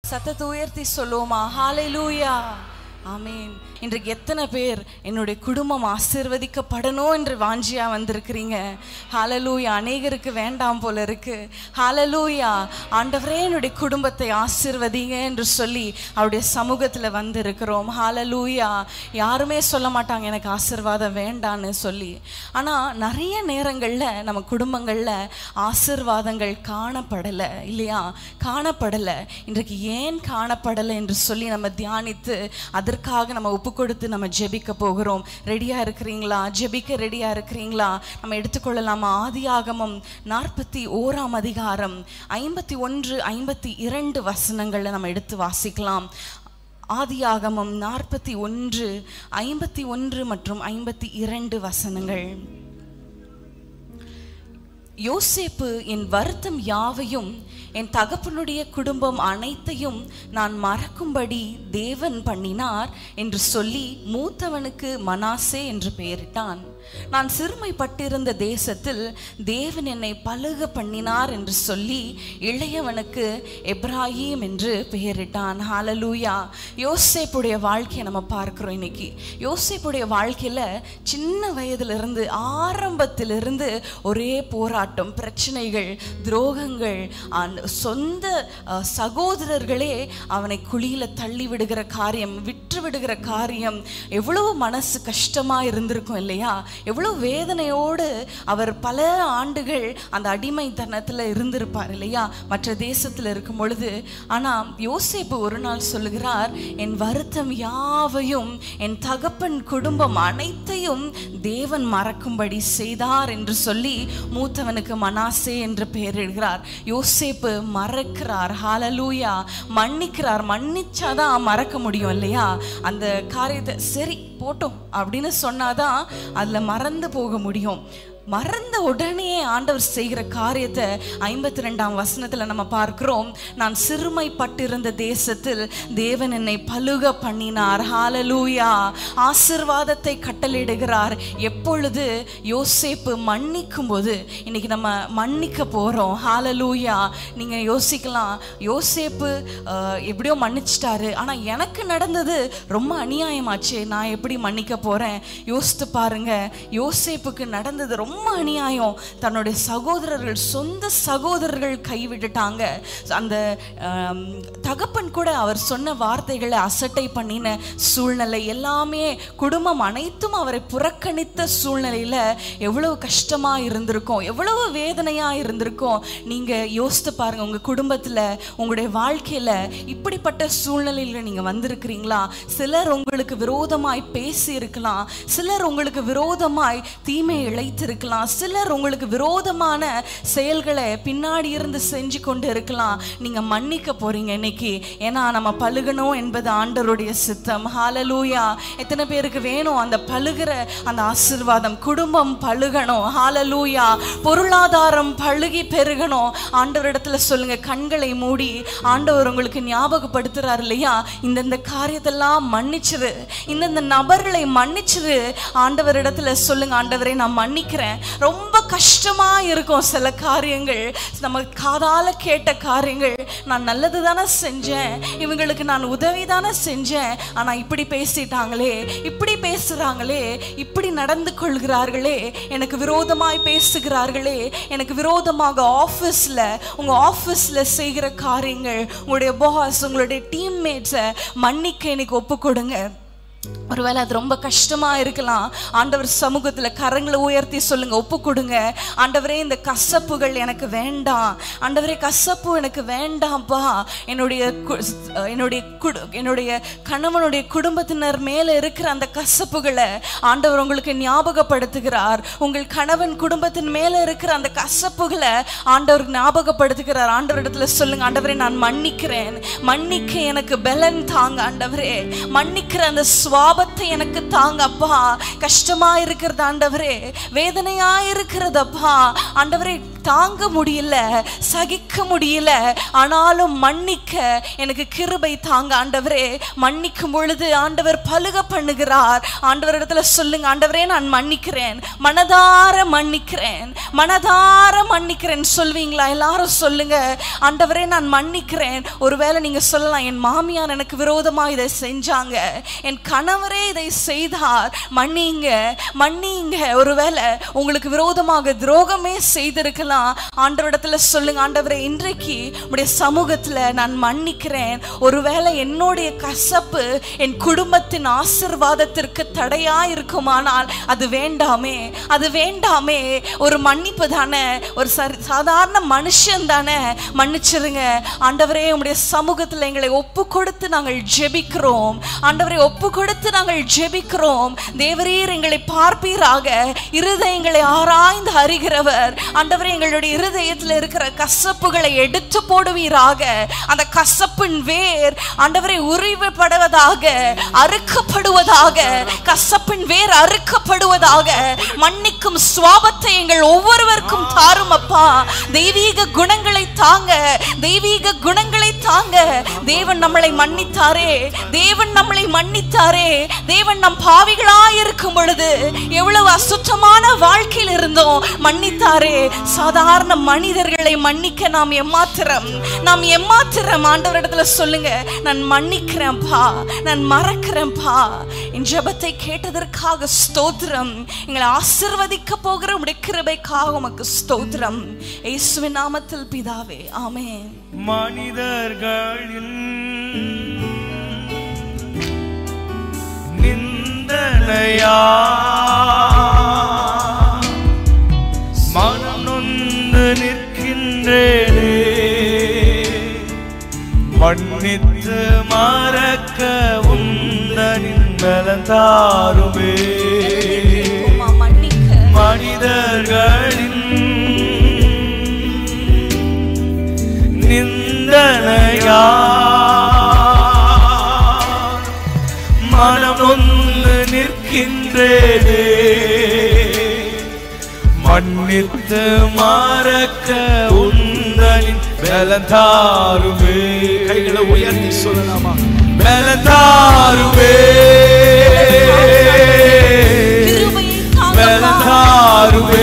சத்தத்தை உயர்த்தி சொல்லுவோமா? ஹல்லேலூயா, ஆமீன். இன்றைக்கு எத்தனை பேர் என்னுடைய குடும்பம் ஆசீர்வதிக்கப்படணும் என்று வாஞ்சியா வந்திருக்கிறீங்க? ஹல்லேலூயா. அநேகருக்கு வேண்டாம் போல இருக்கு. ஹல்லேலூயா. ஆண்டவரே என்னுடைய குடும்பத்தை ஆசீர்வதிங்க என்று சொல்லி அவருடைய சமூகத்தில் வந்திருக்கிறோம். ஹல்லேலூயா. யாருமே சொல்ல மாட்டாங்க எனக்கு ஆசீர்வாதம் வேண்டான்னு சொல்லி. ஆனால் நிறைய நேரங்களில் நம்ம குடும்பங்களில் ஆசீர்வாதங்கள் காணப்படலை இல்லையா? காணப்படலை. இன்றைக்கு ஏன் காணப்படலை என்று சொல்லி நம்ம தியானித்து அதற்காக நம்ம ஒப்பு கொடுத்து நம்ம ஜெபிக்க போகிறோம். ரெடியா இருக்கிறீங்களா? ஜெபிக்க ரெடியா இருக்கிறீங்களா? நம்ம எடுத்துக்கொள்ளலாமா? ஆதியாகமம் 41 அதிகாரம் 51, 52 வசனங்களை நம்ம எடுத்து வாசிக்கலாம். ஆதியாகமம் 41, 51 மற்றும் 52 வசனங்கள். யோசேப்பு என் வருத்தம் யாவையும் என் தகப்பனுடைய குடும்பம் அனைத்தையும் நான் மறக்கும்படி தேவன் பண்ணினார் என்று சொல்லி மூத்தவனுக்கு மனாசே என்று பெயரிட்டான். நான் சிறுமைப்பட்டிருந்த தேசத்தில் தேவன் என்னை பலுக பண்ணினார் என்று சொல்லி இளையவனுக்கு எப்ராஹிம் என்று பெயரிட்டான். ஹல்லேலூயா. யோசேப்புடைய வாழ்க்கையை நம்ம பார்க்கிறோம். இன்னைக்கு யோசேப்புடைய வாழ்க்கையில சின்ன வயதிலிருந்து ஆரம்பத்திலிருந்து ஒரே போராட்டம், பிரச்சனைகள், துரோகங்கள். சொந்த சகோதரர்களே அவனை குழியில தள்ளி விடுகிற காரியம், விற்று விடுகிற காரியம். எவ்வளவு மனசு கஷ்டமா இருந்திருக்கும் இல்லையா? எவ்வளவு வேதனையோடு அவர் பல ஆண்டுகள் அந்த அடிமைத்தனத்துல இருந்திருப்பார் இல்லையா, மற்ற தேசத்துல இருக்கும் பொழுது. ஆனா யோசேப்பு ஒரு நாள் சொல்லுகிறார், என் வருத்தம் யாவையும் என் தகப்பன் குடும்பம் அனைத்தையும் தேவன் மறக்கும்படி செய்தார் என்று சொல்லி மூத்தவனுக்கு மனாசே என்று பெயரிடுகிறார். யோசேப்பு மறக்கிறார். ஹல்லேலூயா. மன்னிக்கிறார். மன்னிச்சாதான் மறக்க முடியும் இல்லையா? அந்த காரியத்தை சரி போட்டோம் அப்படின்னு சொன்னாதான் அதுல மறந்து போக முடியும். மறந்த உடனே ஆண்டவர் செய்கிற காரியத்தை 52ஆம் வசனத்துல நம்ம பார்க்கிறோம். நான் சிறுமைப்பட்டிருந்த தேசத்தில் தேவன் என்னை பலுக பண்ணினார். ஹல்லேலூயா. ஆசீர்வாதத்தை கட்டளையிடுகிறார். எப்பொழுது? யோசேப்பு மன்னிக்கும் போது. இன்னைக்கு நம்ம மன்னிக்க போறோம். ஹல்லேலூயா. நீங்க யோசிக்கலாம், யோசேப்பு எப்படியோ மன்னிச்சிட்டாரு, ஆனா எனக்கு நடந்தது ரொம்ப அநியாயமாச்சே, நான் எப்படி மன்னிக்க போறேன்? யோசித்து பாருங்க. யோசேப்புக்கு நடந்தது ரொம்ப அநியாயம். தன்னுடைய சகோதரர்கள், சொந்த சகோதரர்கள் கைவிட்டுட்டாங்க. அந்த தகப்பன் கூட அவர் சொன்ன வார்த்தைகளை அசட்டை பண்ணின சூழ்நிலை எல்லாமே, குடும்பம் அனைத்தும் அவரை புறக்கணித்த சூழ்நிலையில எவ்வளவு கஷ்டமா இருந்திருக்கும், எவ்வளவு வேதனையா இருந்திருக்கும். நீங்க யோசித்து பாருங்க. உங்க குடும்பத்துல, உங்களுடைய வாழ்க்கையில இப்படிப்பட்ட சூழ்நிலையில நீங்க வந்திருக்கிறீங்களா? சிலர் உங்களுக்கு விரோதமாய் பேசி இருக்கலாம், சிலர் உங்களுக்கு விரோதமாய் தீமை இழைத்திருக்கலாம், சிலர் உங்களுக்கு விரோதமான செயல்களை பின்னாடி இருந்து செஞ்சு கொண்டு இருக்கலாம். நீங்க மன்னிக்க போறீங்க இன்னைக்கு. ஏன்னா நம்ம பலுகணும் என்பது ஆண்டவருடைய சித்தம். ஹல்லேலூயா. எத்தனை பேருக்கு வேணும் அந்த பலுகிற அந்த ஆசீர்வாதம்? குடும்பம் பலுகணும். ஹல்லேலூயா. பொருளாதாரம் பலுகி பெருகணும். ஆண்டவரிடத்துல சொல்லுங்க. கண்களை மூடி ஆண்டவர் உங்களுக்கு ஞாபகப்படுத்துறாரு இல்லையா, இந்தந்த காரியத்தெல்லாம் மன்னிச்சிரு, இந்தந்த நபர்களை மன்னிச்சிரு. ஆண்டவரிடத்துல சொல்லுங்க, ஆண்டவரே நான் மன்னிக்கிறேன். ரொம்ப கஷ்டமா இருக்கும் சில காரியங்கள், நம்ம காதால கேட்ட காரியங்கள். நான் நல்லது தானே செஞ்சேன், இவங்களுக்கு நான் உதவி தானே செஞ்சேன், ஆனா இப்படி பேசிட்டாங்களே, இப்படி பேசுறாங்களே, இப்படி நடந்து கொள்கிறார்களே, எனக்கு விரோதமாய் பேசுகிறார்களே, எனக்கு விரோதமாக ஆபீஸ்ல, உங்க ஆபீஸ்ல செய்கிற காரியங்கள், உங்களுடைய பாஸ், உங்களுடைய டீம்மேட்ஸை மன்னிக்க இன்னைக்கு ஒப்பு கொடுங்க. ஒருவேளை அது ரொம்ப கஷ்டமா இருக்கலாம். ஆண்டவர் சமூகத்துல கரங்களை உயர்த்தி சொல்லுங்க, ஒப்பு கொடுங்க. ஆண்டவரே, இந்த கசப்புகள் எனக்கு வேண்டாம். ஆண்டவரே, கசப்பு எனக்கு வேண்டாம்ப்பா. என்னுடைய கணவனுடைய குடும்பத்தினர் மேல இருக்கிற அந்த கசப்புகளை ஆண்டவர் உங்களுக்கு ஞாபகப்படுத்துகிறார். உங்கள் கணவன் குடும்பத்தின் மேல இருக்கிற அந்த கசப்புகளை ஆண்டவர் ஞாபகப்படுத்துகிறார். ஆண்டவரிடத்துல சொல்லுங்க, ஆண்டவரே நான் மன்னிக்கிறேன், மன்னிக்க எனக்கு பலன் தாங்க ஆண்டவரே, மன்னிக்கிற அந்த சுவாபத்தை எனக்கு தாங்க அப்பா. கஷ்டமா இருக்கிறது ஆண்டவரே, வேதனையா இருக்கிறது அப்பா. ஆண்டவரே, தாங்க முடியல, சகிக்க முடியல, ஆனாலும் மன்னிக்க எனக்கு கிருபை தாங்க ஆண்டவரே. மன்னிக்கும் பொழுது ஆண்டவர் பலுக பண்ணுகிறார். ஆண்டவர் இடத்துல சொல்லுங்க, ஆண்டவரே நான் மன்னிக்கிறேன், மனதார மன்னிக்கிறேன், மனதார மன்னிக்கிறேன் சொல்வீங்களா? எல்லாரும் சொல்லுங்க, ஆண்டவரே நான் மன்னிக்கிறேன். ஒருவேளை நீங்க சொல்லலாம், என் மாமியார் எனக்கு விரோதமா இதை செஞ்சாங்க, என் கணவரே இதை செய்தார், மன்னிங்க மன்னிங்க. ஒருவேளை உங்களுக்கு விரோதமாக துரோகமே செய்திருக்கலாம். ஆண்டவரிடத்துல சொல்லுங்க, ஆண்டவரே இன்றைக்கு உடைய சமூகத்துல நான் மன்னிக்கிறேன். ஒருவேளை என்னுடைய கசப்பு என் குடும்பத்தின் ஆசீர்வாதத்திற்கு தடையா இருக்குமானால் அது வேண்டாமே, அது வேண்டாமே. ஒரு மன்னிப்பு தானே, ஒரு சாதாரண மனுஷன் தானே, மன்னிச்சிருங்க. ஆண்டவரே உம்முடைய சமூகத்தில் எங்களை ஒப்பு கொடுத்து நாங்கள் ஜெபிக்கிறோம். ஆண்டவரே ஒப்பு கொடுத்து நாங்கள் ஜெபிக்கிறோம். தேவரீர் எங்களை பார்ப்பீராக, இருதயங்களை ஆராய்ந்து அறிகிறவர். ஆண்டவரே எங்களுடைய இருதயத்தில் இருக்கிற கசப்புகளை எடுத்து போடுவீராக. அந்த கசப்பின் வேர் ஆண்டவரே உரிவுபடுவதாக, அறுக்கப்படுவதாக, கசப்பின் வேர் அறுக்கப்படுவதாக. மன்னிக்கும் சுவாபத்தை எங்கள் ஒவ்வொருவருக்கும் தாரும் அப்பா. தெய்வீக குணங்களை தாங்க, தெய்வீக குணங்களை தாங்க. தேவன் நம்மளை மன்னித்தாரே, தேவன் நம்மளை மன்னித்தாரே. தேவன் நம் பாவிகளாய் இருக்கும் பொழுது எவ்வளவு அசுத்தமான வாழ்க்கையில் இருந்தோம், மன்னித்தாரே. சாதாரண மனிதர்களை மன்னிக்க நாம் எம்மாத்திரம், நாம் எம்மாத்திரம். ஆண்டவரிடத்துல சொல்லுங்க, நான் மன்னிக்கிறேன்ப்பா, நான் மறக்கிறேன்ப்பா. என் ஜெபத்தை கேட்டதற்காக ஸ்தோத்திரம். எங்களை ஆசீர்வதிக்க போகிற உம்முடைய கிருபைக்காக உமக்கு ஸ்தோத்திரம். இயேசுவின் நாமத்தில் பிதாவே, ஆமென். மனிதர்களின் நிந்தனையா மனம் நொந்து நிற்கின்றேனே, மன்னித்து மறக்க உந்தனின் பலம் தாருமே. மனிதர்களின் நிந்தனையா மனம் நொந்து நிற்கின்றேனே, மன்னித்து மறக்க உந்தனின் பலம் தாருமே. கைகளை உயர்த்தி சொல்லலாமா? பலம் தாருமே, பலம் தாருமே.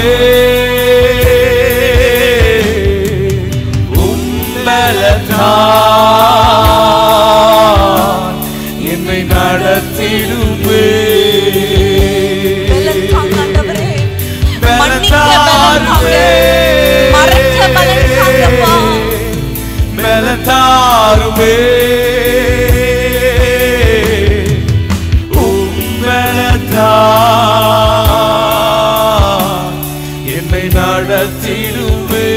என்னை நடத்திடுமே. பலத்தாருமே, என்னை நடத்திடுமே.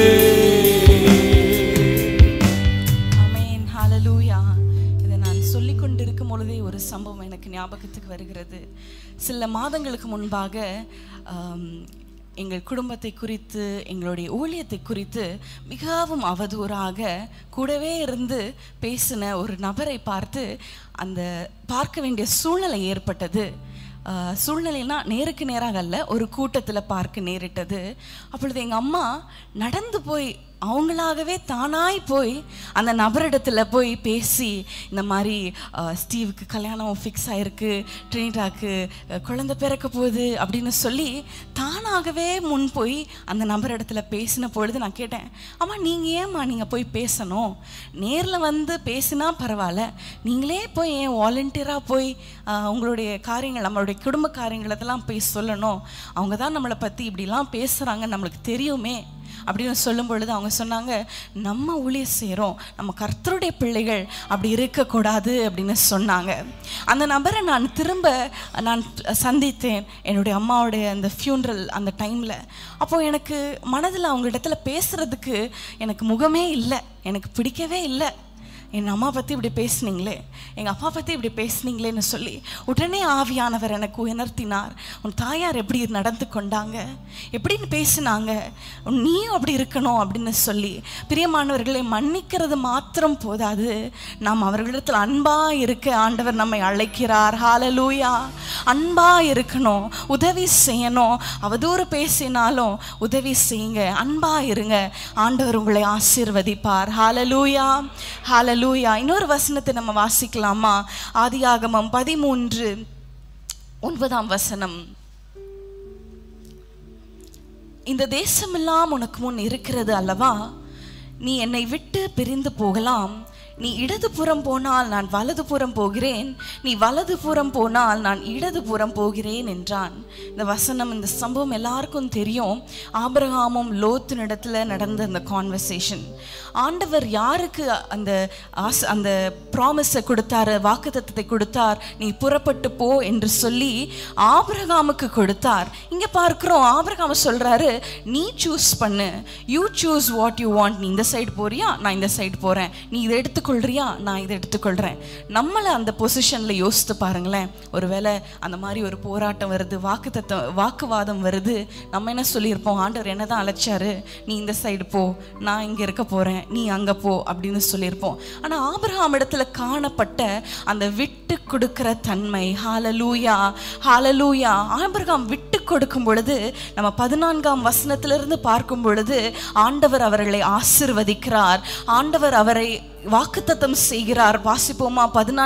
சம்பவம் எனக்கு ஞாபகத்துக்கு வருகிறது. சில மாதங்களுக்கு முன்பாக எங்கள் குடும்பத்தை குறித்து, எங்களுடைய ஊழியத்தை குறித்து மிகவும் அவதூறாக கூடவே இருந்து பேசின ஒரு நபரை பார்த்து அந்த பார்க்க வேண்டிய சூழ்நிலை ஏற்பட்டது. சூழ்நிலைனா நேருக்கு நேராக அல்ல, ஒரு கூட்டத்தில் பார்க்க நேரிட்டது. அப்பொழுது எங்கள் அம்மா நடந்து போய், அவங்களாகவே தானாய் போய் அந்த நபரிடத்தில் போய் பேசி, இந்த மாதிரி ஸ்டீவுக்கு கல்யாணம் ஃபிக்ஸ் ஆகிருக்கு, ட்ரினிடாக்கு குழந்தை பிறக்க போகுது அப்படின்னு சொல்லி தானாகவே முன் போய் அந்த நபரிடத்துல பேசின பொழுது நான் கேட்டேன், அம்மா நீங்கள் ஏம்மா நீங்கள் போய் பேசணும்? நேரில் வந்து பேசினா பரவாயில்ல, நீங்களே போய் ஏன் வாலண்டியராக போய் உங்களுடைய காரியங்கள், நம்மளுடைய குடும்ப காரியங்களெல்லாம் போய் சொல்லணும்? அவங்க தான் நம்மளை பற்றி இப்படிலாம் பேசுகிறாங்க, நம்மளுக்கு தெரியுமே அப்படின்னு சொல்லும் பொழுது அவங்க சொன்னாங்க, நம்ம ஊழியம் செய்கிறோம், நம்ம கர்த்தருடைய பிள்ளைகள் அப்படி இருக்கக்கூடாது அப்படின்னு சொன்னாங்க. அந்த நபரை நான் திரும்ப சந்தித்தேன் என்னுடைய அம்மாவுடைய அந்த ஃபியூனரல் அந்த டைமில். அப்போது எனக்கு மனதில் அவங்க இடத்துல பேசுகிறதுக்கு எனக்கு முகமே இல்லை, எனக்கு பிடிக்கவே இல்லை. என் அம்மா பற்றி இப்படி பேசுனீங்களே, எங்கள் அப்பா பற்றி இப்படி பேசுனீங்களேன்னு சொல்லி உடனே ஆவியானவர் எனக்கு உணர்த்தினார். உன் தாயார் எப்படி நடந்து கொண்டாங்க, எப்படின்னு பேசினாங்க, நீயும் அப்படி இருக்கணும் அப்படின்னு சொல்லி. பிரியமானவர்களை, மன்னிக்கிறது மாத்திரம் போதாது, நாம் அவர்களிடத்தில் அன்பாக இருக்க ஆண்டவர் நம்மை அழைக்கிறார். ஹல்லேலூயா. அன்பாக இருக்கணும், உதவி செய்யணும். அவதூறு பேசினாலும் உதவி செய்யுங்க, அன்பாக இருங்க, ஆண்டவர் உங்களை ஆசீர்வதிப்பார். ஹல்லேலூயா, ஹல்லேலூயா. இன்னொரு வசனத்தை நம்ம வாசிக்கலாமா? ஆதியாகமம் 13:9. இந்த தேசமெல்லாம் உனக்கு முன் இருக்கிறது அல்லவா, நீ என்னை விட்டு பிரிந்து போகலாம். நீ இடதுபுறம் போனால் நான் வலதுபுறம் போகிறேன், நீ வலதுபுறம் போனால் நான் இடதுபுறம் போகிறேன் என்றான். இந்த வசனம், இந்த சம்பவம் எல்லாருக்கும் தெரியும். ஆபிரகாமும் லோத்தினிடத்துல நடந்த அந்த கான்வர்சேஷன். ஆண்டவர் யாருக்கு அந்த ப்ராமிஸை கொடுத்தாரு, வாக்குத்தத்தத்தை கொடுத்தார், நீ புறப்பட்டு போ என்று சொல்லி ஆபிரகாமுக்கு கொடுத்தார். இங்க பார்க்கிறோம், ஆபிரகாம் சொல்றாரு, நீ சூஸ் பண்ணு, you choose what you want. நீ இந்த சைடு போறியா, நான் இந்த சைடு போறேன். நீ இதை எடுத்துக்கொள்றியா, நான் இதை எடுத்துக்கொள்றேன். நம்மளை அந்த பொசிஷன்ல யோசித்து பாருங்களேன். ஒருவேளை அந்த மாதிரி ஒரு போராட்டம் வருது, வாக்குவாதம் வருது, நம்ம என்ன சொல்லியிருப்போம்? ஆண்டவர் என்னதான் அழைச்சாரு, நீ இந்த சைடு போ, நான் இங்க இருக்க போறேன், நீ அங்க போ அப்படின்னு சொல்லியிருப்போம். ஆனா ஆபிரகாம் இடத்துல காணப்பட்ட அந்த விட்டு கொடுக்கிற தன்மை, ஹல்லேலூயா, ஹல்லேலூயா. ஆபிரகாம் விட்டு கொடுக்கும் பொழுது, நம்ம 14ஆம் வசனத்திலிருந்து பார்க்கும் பொழுது, ஆண்டவர் அவர்களை ஆசீர்வதிக்கிறார், ஆண்டவர் அவரை வாக்குத்தத்தம் செய்கிறார். வாசிப்போமா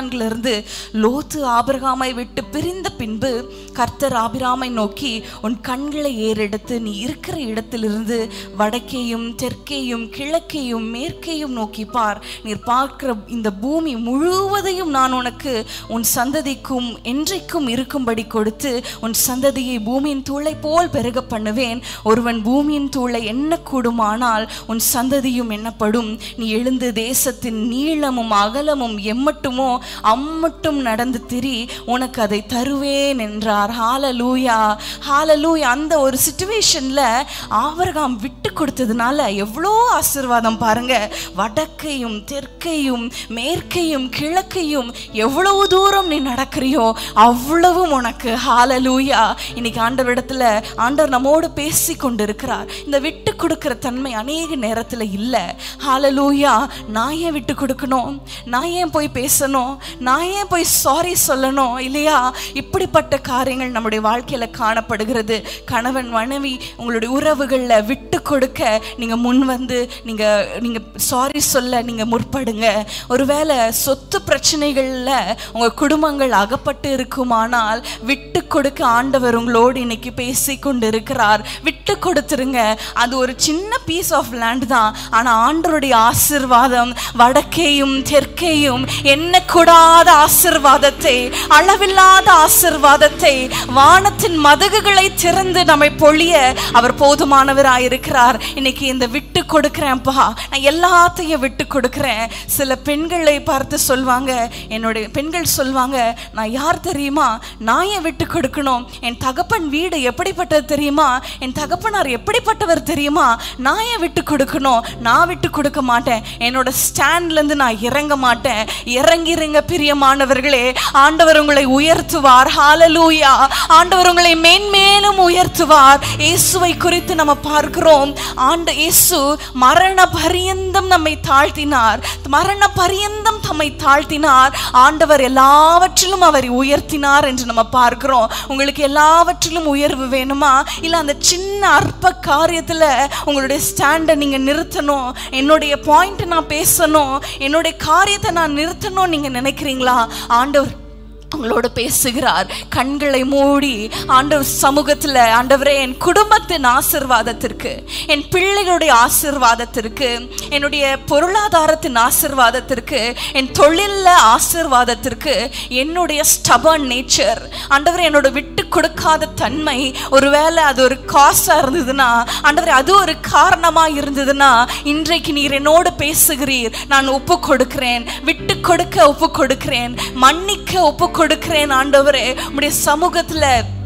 14 லோத்து ஆபிரகாமை விட்டு பிரிந்த பின்பு கர்த்தர் ஆபிரகாமை நோக்கி, உன் கண்களை ஏறெடுத்து நீ இருக்கிற இடத்திலிருந்து வடக்கேயும் தெற்கேயும் கிழக்கேயும் மேற்கேயும் நோக்கி பார். நீர் பார்க்கிற இந்த பூமி முழுவதையும் நான் உனக்கு உன் சந்ததிக்கும் என்றைக்கும் இருக்கும்படி கொடுத்து உன் சந்ததியை பூமியின் தூளை போல் பெருக பண்ணுவேன். ஒருவன் பூமியின் தூளை எண்ணக்கூடுமானால் உன் சந்ததியும் எண்ணப்படும். நீ எழுந்து தேசத்தின் நீளமும் அகலமும் எம்மட்டுமோ அம்மட்டும் நடந்து திரி, உனக்கு அதை தருவேன் என்றார். ஹல்லேலூயா, ஹல்லேலூயா. அந்த ஒரு சிச்சுவேஷன்ல ஆபிரகாம் விட்டு கொடுத்ததுனால எவ்வளோ ஆசீர்வாதம் பாருங்க. வடக்கையும் தெற்கையும் மேற்கையும் கிழக்கையும் எவ்வளவு தூரம் நீ நடக்கிறியோ அவ்வளவும் உனக்கு. ஹல்லேலூயா. இன்னைக்கு ஆண்டவரிடத்துல ஆண்டவர் நம்மோடு பேசி கொண்டிருக்கிறார். இந்த விட்டு கொடுக்கிற தன்மை அநேக நேரத்துல இல்லை. ஹல்லேலூயா. நான் ஏன் விட்டு கொடுக்கணும், நான் ஏன் போய் பேசணும், நான் ஏன் போய் சாரி சொல்லணும், இல்லையா? இப்படிப்பட்ட காரியங்கள் நம்முடைய வாழ்க்கையில காணப்படுகிறது. கணவன் மனைவி உங்களுடைய உறவுகள்ல விட்டு கொடுக்க நீங்க முன் வந்து நீங்க சாரி சொல்ல நீங்க முற்படுங்க. ஒருவேளை சொத்து பிரச்சனைகள்ல உங்க குடும்பங்கள் அகப்பட்டு இருக்குமானால் விட்டு கொடுக்க ஆண்டவர் உங்களோடு இன்னைக்கு பேசி கொண்டு இருக்கிறார். விட்டு கொடுத்துருங்க. அது ஒரு சின்ன பீஸ் ஆஃப் லேண்ட் தான், ஆனா ஆண்டவருடைய ஆசீர்வாதம் வடக்கேயும் தெற்கேயும் எண்ணக்கூடாத ஆசீர்வாதத்தை, அளவில்லாத ஆசீர்வாதத்தை, வானத்தின் மதகுகளை திறந்து நம்மை பொழிய அவர் போதுமானவராயிருக்கிறார். இன்னைக்கு இந்த விட்டு கொடுக்கிறேன்ப்பா, நான் எல்லாத்தையும் விட்டு கொடுக்கிறேன். சில பெண்களை பார்த்து சொல்வாங்க, என்னுடைய பெண்கள் சொல்வாங்க, நான் யார் தெரியுமா, நான் ஏன் விட்டு கொடுக்கணும், என் தகப்பன் வீடு எப்படிப்பட்டது தெரியுமா, என் தகப்பனார் எப்படிப்பட்டவர் தெரியுமா, நான் ஏன் விட்டு கொடுக்கணும், நான் விட்டு கொடுக்க மாட்டேன், என்னோட ஸ்டாண்ட்ல இருந்து நான் இறங்க மாட்டேன். இறங்கிருங்க பிரியமானவர்களே, ஆண்டவர் உங்களை உயர்த்துவார். ஹல்லேலூயா. ஆண்டவர் உங்களை மேன்மேலும் உயர்த்துவார். இயேசுவை குறித்து நம்ம பார்க்கிறோம். இயேசு மரண பரியந்தம் நம்மை தாழ்த்தினார், மரண பரியந்தம் தம்மை தாழ்த்தினார். ஆண்டவர் எல்லாவற்றிலும் அவரை உயர்த்தினார் என்று நம்ம பார்க்கிறோம். உங்களுக்கு எல்லாவற்றிலும் உயர்வு வேணுமா, இல்ல அந்த சின்ன அற்ப காரியத்துல உங்களுடைய ஸ்டாண்டை நீங்க நிறுத்தணும், என்னுடைய பாயிண்ட் நான் பேசணும், என்னுடைய காரியத்தை நான் நிறுத்தணும் நீங்க நினைக்கிறீங்களா? ஆண்டவர் உங்களோட பேசுகிறார். கண்களை மூடி ஆண்டவர் சமூகத்தில், ஆண்டவரே என் குடும்பத்தின் ஆசீர்வாதத்திற்கு, என் பிள்ளைகளுடைய ஆசீர்வாதத்திற்கு, என்னுடைய பொருளாதாரத்தின் ஆசீர்வாதத்திற்கு, என் தொழிலில் ஆசீர்வாதத்திற்கு, என்னுடைய ஸ்டபர்ன் நேச்சர், ஆண்டவரே என்னோட விட்டு கொடுக்காத தன்மை, ஒருவேளை அது ஒரு காசாக இருந்ததுன்னா, ஆண்டவரே அது ஒரு காரணமாக இருந்ததுன்னா, இன்றைக்கு நீர் என்னோடு பேசுகிறீர். நான் ஒப்பு கொடுக்கிறேன், விட்டு கொடுக்க ஒப்பு கொடுக்கிறேன், மன்னிக்க ஒப்பு கொடுக்கிறேன். ஆண்டவரே உம்முடைய சமூகத்துல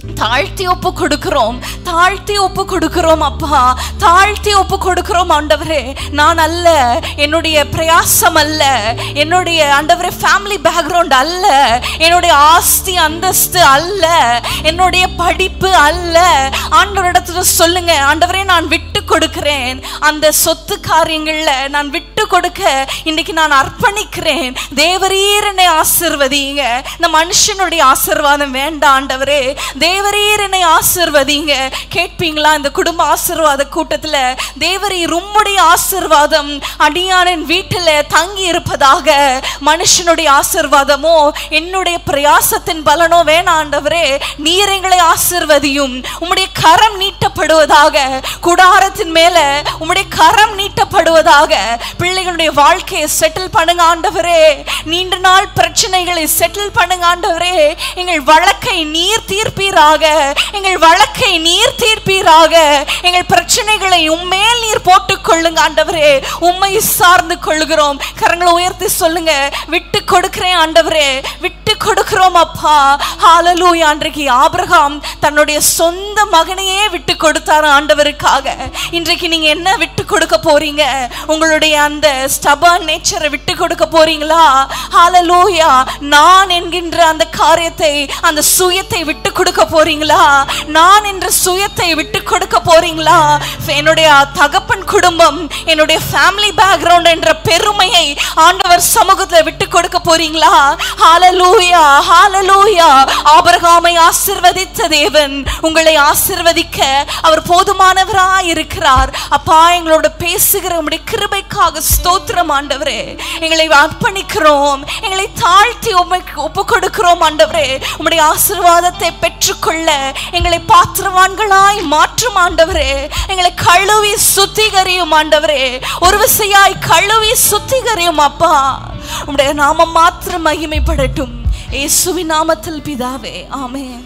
தாழ்த்தி ஒப்பு கொடுக்கிறோம், தாழ்த்தி ஒப்பு கொடுக்கிறோம் அப்பா, தாழ்த்தி ஒப்பு கொடுக்கிறோம் ஆண்டவரே. நான் அல்ல, என்னுடைய பிரயாசம் அல்ல, என்னுடைய ஆண்டவரே ஃபேமிலி பேக்ரவுண்ட் அல்ல, என்னுடைய ஆஸ்தி அந்தஸ்து அல்ல, என்னுடைய படிப்பு அல்ல. ஆண்டவரிடத்துல சொல்லுங்க, ஆண்டவரே நான் விட்டு கொடுக்கிறேன், அந்த சொத்து காரியங்கள்ல நான் விட்டு கொடுக்க இன்னைக்கு நான் அர்ப்பணிக்கிறேன். தேவரீர் என்னை ஆசீர்வதிங்க. இந்த மனுஷனுடைய ஆசீர்வாதம் வேண்டாம் ஆண்டவரே, தேவரீர் என்னை ஆசீர்வதிங்க. கேட்பீங்களா இந்த குடும்ப ஆசீர்வாத கூட்டத்துல? தேவரீர் உம்முடைய ஆசீர்வாதம் அடியானின் வீட்டில் தங்கி இருப்பதாக. மனுஷனுடைய ஆசீர்வாதமோ என்னுடைய பிரயாசத்தின் பலனோ வேணாம் ஆண்டவரே, நீர் எங்களை ஆசீர்வதியும். உம்முடைய கரம் நீட்டப்படுவதாக, கூடாரத்தின் மேல உம்முடைய கரம் நீட்டப்படுவதாக. பிள்ளைகளுடைய வாழ்க்கையை செட்டில் பண்ணுங்க ஆண்டவரே, நீண்ட நாள் பிரச்சனைகளை செட்டில் பண்ணுங்க ஆண்டவரே. எங்கள் வழக்கை நீர் தீர்ப்பீராக, எங்கள் வழக்கை நீர் தீர்ப்பீராக. எங்கள் பிரச்சனைகளை உம்மேல் நீர் போட்டுக் கொள்ளுங்க ஆண்டவரே. உம்மை சார்ந்து கொள்கிறோம். கரங்களை உயர்த்தி சொல்லுங்க, விட்டு கொடுக்கிறேன் ஆண்டவரே, விட்டு கொடுக்கிறோம் அப்பா. ஹல்லேலூயா. அன்றைக்கு ஆபிரகாம் தன்னுடைய சொந்த மகனையே விட்டு கொடுத்தார் ஆண்டவருக்காக. இன்றைக்கு நீங்க என்ன விட்டு கொடுக்க போறீங்க? உங்களுடைய அந்த ஸ்டபர்ன் நேச்சரை விட்டு கொடுக்க போறீங்களா? ஹல்லேலூயா. நான் என்கின்ற அந்த காரியத்தை, அந்த சுயத்தை விட்டு கொடுக்க போறீங்களா? நான் என்ற சுயத்தை விட்டு கொடுக்க போறீங்களா? என்னுடைய தகப்பன் குடும்பம், என்னுடைய ஃபேமிலி பேக்ரவுண்ட் என்ற பெருமையை ஆண்டவர் சமூகத்துல விட்டு கொடுக்க போறீங்களா? ஹல்லேலூயா, ஹல்லேலூயா. ஆபிரகாமை ஆசீர்வதித்த தேவன் உங்களை ஆசீர்வதிக்க அவர் போதுமானவராய் இருக்கிறார். அப்பா, எங்களோட பேசுகிற உம்முடைய கிருபைக்காக ஸ்தோத்திரம் ஆண்டவரே. எங்களை அர்ப்பணிக்கிறோம், எங்களை தாழ்த்தி ஒப்பு கொடுக்கிறோம் ஆண்டவரே. உம்முடைய ஆசீர்வாதத்தை பெற்றுக்கொள்ள எங்களை பாத்திரவான்களாய் மாற்றும் ஆண்டவரே. எங்களை கழுவி சுத்திகரியும் ஆண்டவரே, ஒரு விசையாய் கழுவி சுத்திகரியும் அப்பா. உம்முடைய நாமம் மாத்திரம் மகிமைப்படட்டும். இயேசுவின் நாமத்தில் பிதாவே, ஆமென்.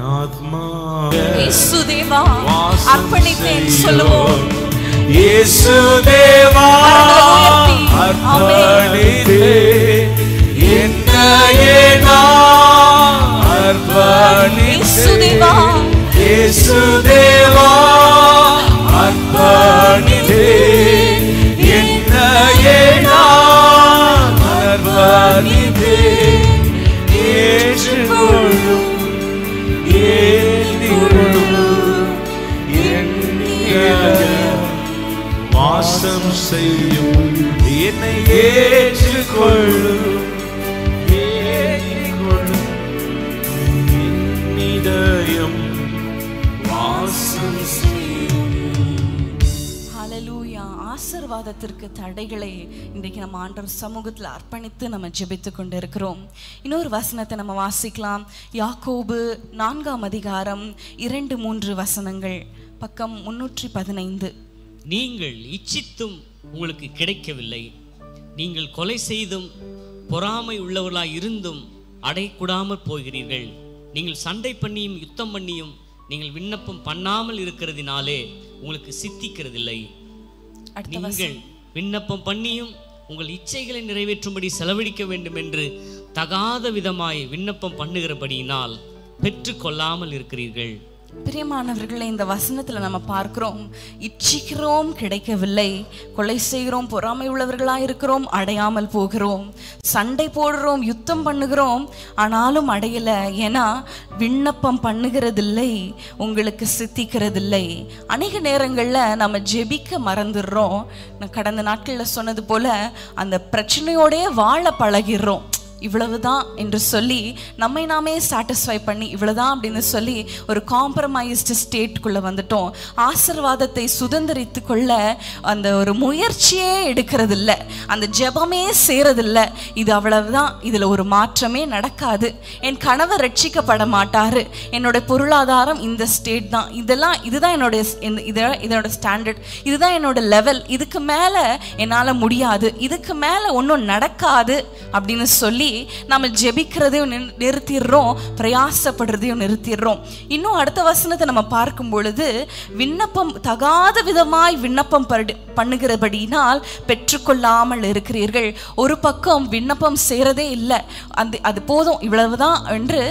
இயேசு தேவா அர்ப்பணித்தேன் சொல்லுவோம். இயேசு தேவா அர்ப்பணித்தேன், என்னையே நான் அர்ப்பணித்தேன். இயேசு தேவா, இயேசு தேவா அர்ப்பணித்தேன், என்னையே நான் அர்ப்பணித்தேன். ஏற்றுக்கொள்ளும், ஏற்றுக்கொள்ளும், என்னையாக வாசம் செய்யும், என்னை ஏற்றுக்கொள்ளும், ஏற்றுக்கொள்ளும், என்னிதயம் வாசம் செய்யும். ஹல்லேலூயா. ஆசீர்வாதத்திற்கு தடைகளை இன்றைக்கு நம்ம ஆண்டவர் சமூகத்தில் அர்ப்பணித்து நம்ம ஜெபித்து கொண்டு இருக்கிறோம். இன்னொரு வசனத்தை நம்ம வாசிக்கலாம். யாக்கோபு 4ஆம் அதிகாரம் 2-3 வசனங்கள், பக்கம் 315. நீங்கள் இச்சித்தும் உங்களுக்கு கிடைக்கவில்லை, நீங்கள் கொலை செய்தும் பொறாமை உள்ளவர்களாய் இருந்தும் அடைக்கூடாமல் போகிறீர்கள். நீங்கள் சண்டை பண்ணியும் யுத்தம் பண்ணியும் நீங்கள் விண்ணப்பம் பண்ணாமல் இருக்கிறதினாலே உங்களுக்கு சித்திக்கிறதில்லை. நீங்கள் விண்ணப்பம் பண்ணியும் உங்கள் இச்சைகளை நிறைவேற்றும்படி செலவழிக்க வேண்டும் என்று தகாத விதமாய் விண்ணப்பம் பண்ணுகிறபடியினால் பெற்று கொள்ளாமல் இருக்கிறீர்கள். பிரியமானவர்களே, இந்த வசனத்துல நம்ம பார்க்கிறோம், இச்சிக்கிறோம் கிடைக்கவில்லை, கொலை செய்கிறோம் பொறாமை உள்ளவர்களாக இருக்கிறோம் அடையாமல் போகிறோம், சண்டை போடுறோம் யுத்தம் பண்ணுகிறோம் ஆனாலும் அடையல. ஏன்னா விண்ணப்பம் பண்ணுகிறதில்லை, உங்களுக்கு சித்திக்கிறதில்லை. அநேக நேரங்கள்ல நம்ம ஜெபிக்க மறந்துடுறோம். நான் கடந்த நாட்களில் சொன்னது போல அந்த பிரச்சனையோடே வாழ பழகிறோம். இவ்வளவுதான் என்று சொல்லி நம்மை நாமே சாட்டிஸ்ஃபை பண்ணி இவ்வளவுதான் அப்படின்னு சொல்லி ஒரு காம்ப்ரமைஸ்டு ஸ்டேட்குள்ள வந்துட்டோம். ஆசீர்வாதத்தை சுதந்திரித்து கொள்ள அந்த ஒரு முயற்சியே எடுக்கிறது இல்லை, அந்த ஜெபமே சேரதில்லை. இது அவ்வளவுதான், இதுல ஒரு மாற்றமே நடக்காது, என் கணவர் ரட்சிக்கப்பட மாட்டாரு, என்னோட பொருளாதாரம் இந்த ஸ்டேட் தான், இதுதான் என்னோட ஸ்டாண்டர்ட், இதுதான் என்னோட லெவல், இதுக்கு மேல என்னால முடியாது, இதுக்கு மேல ஒன்றும் நடக்காது அப்படின்னு சொல்லி சொல்லி நம்ம ஜெபிக்கிறதையும் நிறுத்திடுறோம், பிரயாசப்படுறதையும் நிறுத்திடுறோம். இன்னும் அடுத்த வசனத்தை நம்ம பார்க்கும் பொழுது, விண்ணப்பம் தகாத விதமாய் விண்ணப்பம் பண்ணுகிறபடினால் பெற்றுக்கொள்ளாமல் இருக்கிறீர்கள். ஒரு பக்கம் விண்ணப்பம் செய்யறதே இல்லை, அது போதும் இவ்வளவுதான் என்று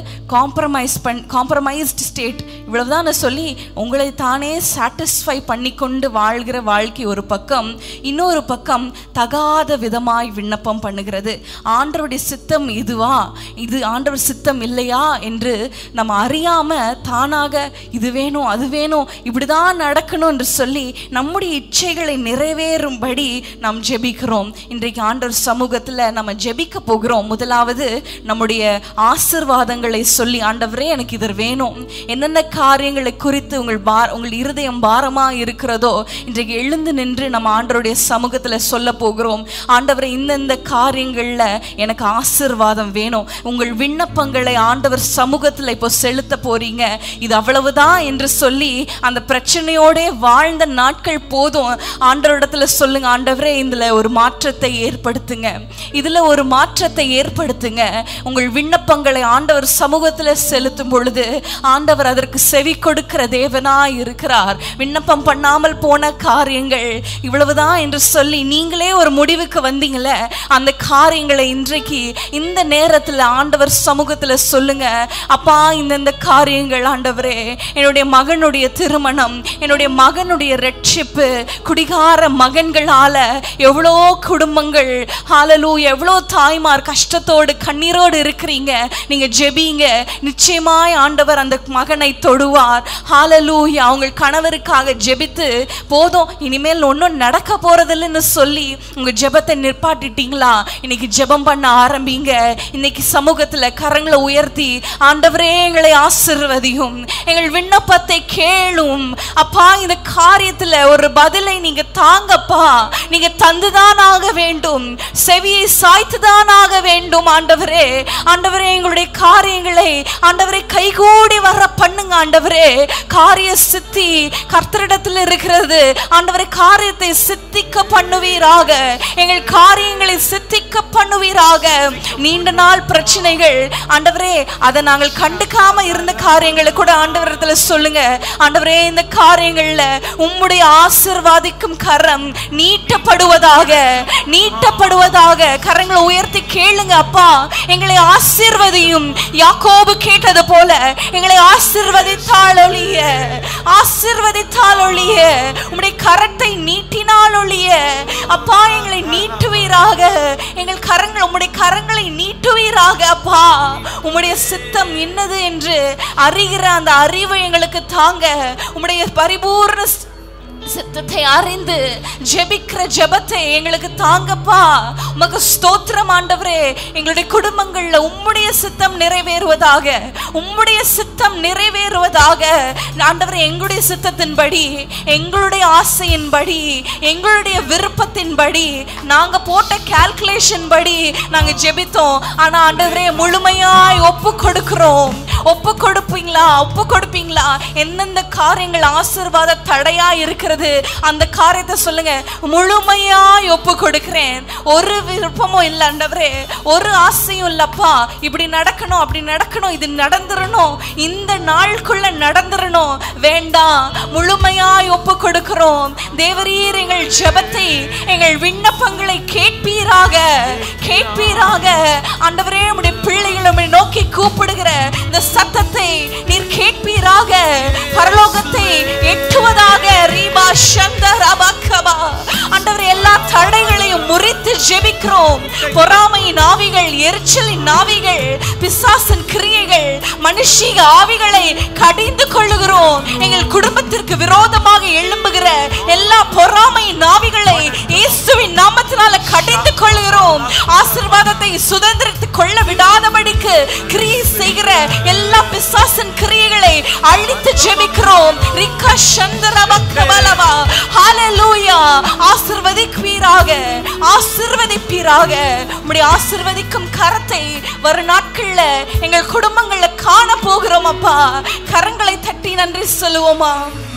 காம்ப்ரமைஸ்ட் ஸ்டேட் இவ்வளவுதான் சொல்லி உங்களை தானே சாட்டிஸ்ஃபை பண்ணி கொண்டு வாழ்கிற வாழ்க்கை ஒரு பக்கம். இன்னொரு பக்கம் தகாத விதமாய் விண்ணப்பம் பண்ணுகிறது. ஆண்டவருடைய சித்தம் இதுவா, இது ஆண்டவர் சித்தம் இல்லையா என்று நம்ம அறியாம தானாக இது வேணும் அது வேணும் இப்படிதான் நடக்கணும் என்று சொல்லி நம்முடைய இச்சைகளை நிறைவேறும்படி நாம் ஜெபிக்கிறோம். இன்றைக்கு ஆண்டவர் சமூகத்துல நம்ம ஜெபிக்க போகிறோம். முதலாவது நம்முடைய ஆசீர்வாதங்களை சொல்லி, ஆண்டவரே எனக்கு இது வேணும். என்னென்ன காரியங்களை குறித்து உங்கள் இருதயம் பாரமா இருக்கிறதோ இன்றைக்கு எழுந்து நின்று நம்ம ஆண்டவருடைய சமூகத்துல சொல்ல போகிறோம். ஆண்டவரே இந்த காரியங்கள்ல எனக்கு ஆசீர்வாதம் வேணும். உங்கள் விண்ணப்பங்களை ஆண்டவர் சமூகத்துல இப்போ செலுத்த போறீங்க. இது அவ்வளவுதான் என்று சொல்லி அந்த பிரச்சனையோட வாழ்ந்த நாட்கள் போதும். ஆண்டவரிடத்துல சொல்லுங்க, ஆண்டவரே இதுல ஒரு மாற்றத்தை ஏற்படுத்துங்க, இதுல ஒரு மாற்றத்தை ஏற்படுத்துங்க. உங்கள் விண்ணப்பங்களை ஆண்டவர் சமூகத்துல செலுத்தும் பொழுது ஆண்டவர் அதற்கு செவி கொடுக்கிற தேவனாய் இருக்கிறார். விண்ணப்பம் பண்ணாமல் போன காரியங்கள் இவ்வளவுதான் என்று சொல்லி நீங்களே ஒரு முடிவுக்கு வந்தீங்களே, அந்த காரியங்களை இன்றைக்கு இந்த நேரத்துல ஆண்டவர் சமூகத்துல சொல்லுங்க. அப்பா, இந்த காரியங்கள் ஆண்டவரே, என்னுடைய மகனுடைய திருமணம், என்னுடைய மகனுடைய ரட்சிப்பு, குடிகார மகன்களால எவ்வளோ குடும்பங்கள், ஹல்லேலூயா, எவ்வளோ தாய்மார் கஷ்டத்தோடு கண்ணீரோடு இருக்கிறீங்க. நீங்க ஜெபிங்க, நிச்சயமாய் ஆண்டவர் அந்த மகனை தொடுவார். ஹல்லேலூயா. அவங்க கணவருக்காக ஜெபித்து போதும் இனிமேல் ஒன்றும் நடக்க போறதில்லைன்னு சொல்லி உங்க ஜெபத்தை நிற்பாட்டிட்டீங்களா? இன்னைக்கு ஜெபம் பண்ண ஆரம்பிங்க. இன்னைக்கு சமூகத்துல கரங்களை உயர்த்தி, ஆண்டவரே எங்களை ஆசீர்வதியும், எங்கள் விண்ணப்பத்தை கேளும் அப்பா, இந்த காரியத்துல ஒரு பதிலை நீங்க தாங்கப்பா. நீங்க தந்துதான் ஆக வேண்டும், செவியை சாய்த்துதான் ஆக வேண்டும். ஆண்டவரே, ஆண்டவரே எங்களுடைய காரியங்களை ஆண்டவரே கைகூடி வர பண்ணுங்க. ஆண்டவரே, காரிய சித்தி கர்த்தரிடத்தில் இருக்கிறது. ஆண்டவரே, காரியத்தை சித்திக்க பண்ணுவீராக, எங்கள் காரியங்களை சித்திக்க பண்ணுவீராக. நீண்ட நாள் பிரச்சனைகள் ஆண்டவரே, அதை நாங்கள் கண்டுக்காம இருந்த காரியங்களை கூட ஆண்டவரிடத்துல சொல்லுங்க. ஆண்டவரே, இந்த காரியங்கள்ல உம்முடைய ஆசீர்வாதிக்கும் கரம் நீட்டப்படுவதாக, நீட்டப்படுவதாக. கரங்களை உயர்த்தி கேளுங்க. அப்பா, எங்களை ஆசீர்வதியும். யாக்கோபு கேட்டது போல எங்களை ஆசீர்வதித்தால் ஒழிய, ஆசீர்வதித்தால் ஒழிய, உம்முடைய கரத்தை நீட்டினால் ஒழிய, அப்பா எங்களை நீட்டுவீராக. எங்கள் கரங்கள், உம்முடைய கரங்களை நீட்டுவீராக. அப்பா, உம்முடைய சித்தம் என்னது என்று அறிகிற அந்த அறிவை எங்களுக்கு தாங்க. உம்முடைய பரிபூர்ண சித்தத்தை அறிந்து ஜெபிக்கிற ஜெபத்தை எங்களுக்கு தாங்கப்பா. உமக்கு ஸ்தோத்திரம் ஆண்டவரே. எங்களுடைய குடும்பங்கள்ல உம்முடைய சித்தம் நிறைவேறுவதாக, உம்முடைய சித்தம் நிறைவேறுவதாக. ஆண்டவரே, எங்களுடைய சித்தத்தின்படி, எங்களுடைய ஆசையின்படி, எங்களுடைய விருப்பத்தின்படி, நாங்க போட்ட கால்குலேஷன் படி நாங்க ஜெபித்தோம். ஆனா ஆண்டவரே, முழுமையாய் ஒப்பு கொடுக்கிறோம். ஒப்பு கொடுப்பீங்களா? ஒப்பு கொடுப்பீங்களா? எந்தெந்த காரியங்கள் ஆசீர்வாத தடையா இருக்கிறது அந்த காரியத்தை சொல்லுங்க. முழுமையாய் ஒப்பு கொடுக்கிறேன். ஒரு விருப்பமும் இல்லை ஆண்டவரே, ஒரு ஆசையும் இல்லப்பா. இப்படி நடக்கணும், அப்படி நடக்கணும், இது நடந்துடணும், இந்த நாளுக்குள்ள நடந்துடணும், வேண்டாம். முழுமையாய் ஒப்பு கொடுக்கிறோம். தேவரீர் எங்கள் ஜெபத்தை, எங்கள் விண்ணப்பங்களை கேட்பீராக, கேட்பீராக. ஆண்டவரே, உம்முடைய பிள்ளைகளை உம்மை நோக்கி கூப்பிடுகிற இந்த சத்தத்தை நீர் கேட்பீராக. பரலோகத்தை எட்டுவதாக. ரீபா சந்தரபக்கபா. ஆண்டவரே, எல்லா தடைகளையும் முறித்து ஜெபிக்கிறோம். பொறாமையின் ஆவிகள், எரிச்சலின் ஆவிகள், பிசாசின் கிரியைகள், மனுஷீக ஆவிகளை கடிந்து கொள்ளுகிறோம். எங்கள் குடும்பத்திற்கு விரோதமாக எழும்புகிற எல்லா பொறாமையின் ஆவிகளை இயேசுவின் நாமத்தினால கடிந்து கொள்ளுகிறோம். ஆசீர்வாதத்தை சுதந்திரத்துக் கொள்ள விடாதபடிக்கு கிரியை செய்கிற எல்லா பிசாசின் கிரியைகளை அழித்து ஜெபிக்கிறோம். ரிக்கா சந்தரபக்கபலவா. ஹல்லேலூயா. ஆசீர்வதிப்பீராக, ஆசீர்வதிப்பீராக. உம்முடைய ஆசீர்வதிக்கும் கரத்தை வரும் நாட்கள்ல எங்கள் குடும்பங்கள்ல காண போகிறோம் அப்பா. கரங்களை தட்டி நன்றி சொல்லுவோமா?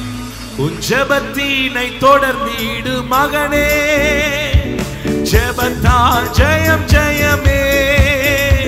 உன் ஜெபத்தினை தொடர்ந்திடு மகனே, ஜெபத்தால் ஜெயம் ஜெயமே.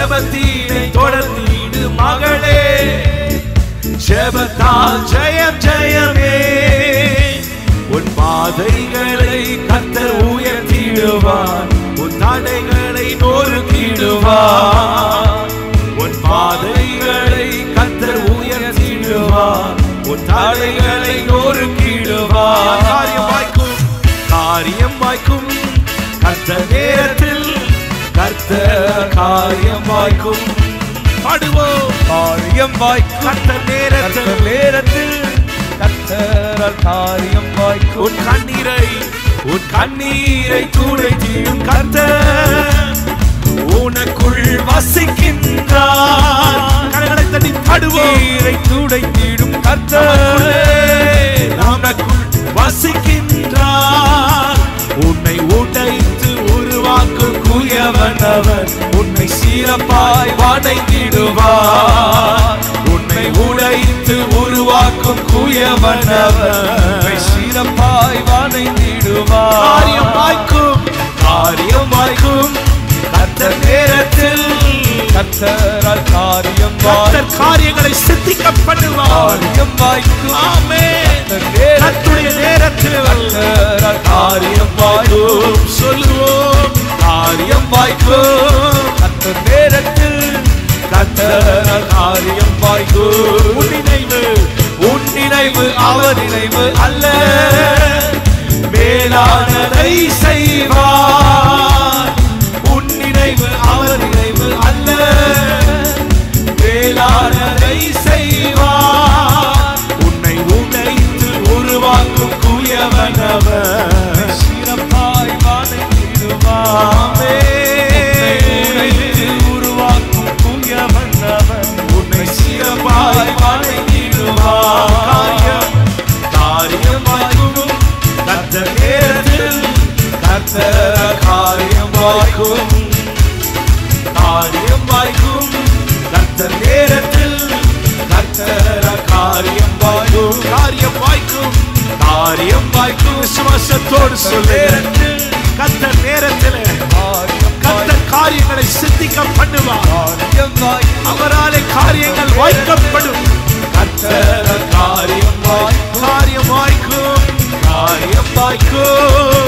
ஜெபத்தினை தொடர்ந்திடு மகளே, ஜெபத்தால் ஜெயம் ஜெயமே. உன் பாதைகளை கர்த்தர் உயர்த்திடுவார், உன் தடைகளை நொறுக்கிடுவார். உன் பாதைகளை கர்த்தர் உயர்த்திடுவார், உன் தடைகளை நொறுக்கிடுவார். காரியம் வாய்க்கும், காரியம் வாய்க்கும் கர்த்தர் நேரத்தில், கர்த்தர் காரியம் வாய்க்கும். பாடுவோம். காரியம் வாய்க்கும் கர்த்தர் நேரத்தில், நேரத்தில் கர்த்தரால் காரியம் வாய்க்கும். உன் கண்ணீரை துடைத்திடும் கர்த்தர் உனக்குள் வசிக்கின்றார். கரங்களை தட்டி பாடுவோம். நீரை துடைத்திடும் கர்த்தர் உனக்குள் வசிக்கின்றார். உன்னை உடைத்து உருவாக்கும் குயவனவர் உன்னை சீரப்பாய் வணங்கிடுவார். உன்னை உடைத்து உருவாக்கும் குயவனவர் சீரப்பாய் வணங்கிடுவார். காரியம் வாய்க்கும், காரியம் வாய்க்கும் கர்த்தர் நேரத்தில், கர்த்தரால் காரியம் கர்த்தர் காரியங்களை சித்திக்க பண்ணுவார். காரியம் வாய்க்கும். ஆமென். கர்த்தருடைய நேரத்தில் கர்த்தரால் காரியம் வாய்க்கும். சொல்லுவோம். காரியம் வாய்க்கும். கர்த்தர் நேரத்தில் கர்த்தரால் காரியம் வாய்க்கும். உன் நினைவு அவர் நினைவு அல்ல, மேலானதை செய்வார். உன் நினைவு அவர் நினைவு அல்ல, மேலானதை செய்வார். உன்னை உடைத்து உருவாக்கும் குயவனவர் சீரப்பாய் வணங்கிடுவார். உடைத்து உருவாக்கும் குயவனவர் உன்னை சீரப்பாய் வணங்கிடுவார். காரியம் வாய்க்கும் கர்த்தர் நேரத்தில், கர்த்தர் காரியம் வாய்க்கும். காரியம் வாய்க்கும் கர்த்தர் நேரத்தில், கர்த்தர் காரியம் வாய்க்கும். காரியம் வாய்க்கும், காரியம் வாய்க்கும். விசுவாசத்தோடு சொல்லு. கர்த்தர் நேரத்தில் கர்த்தர் காரியங்களை சித்திக்க பண்ணுவார். காரியம் வாய்க்கும். அவராலே காரியங்கள் வாய்க்கப்படும். கர்த்தர் காரியம் வாய்க்கும், காரியம் வாய்க்கும், காரியம் வாய்க்கும்.